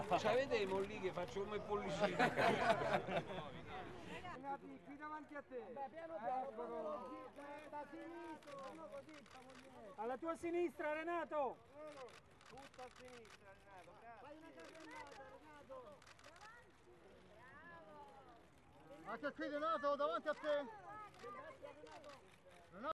Cioè, vedemo lì che faccio come pollicino. Qui davanti a te. Beh, piano piano, da sinistra, no, così, alla tua sinistra, Renato. Tutto a sinistra, Renato, grazie. Fai una carrellata, Renato. Anche qui, Renato, davanti a te.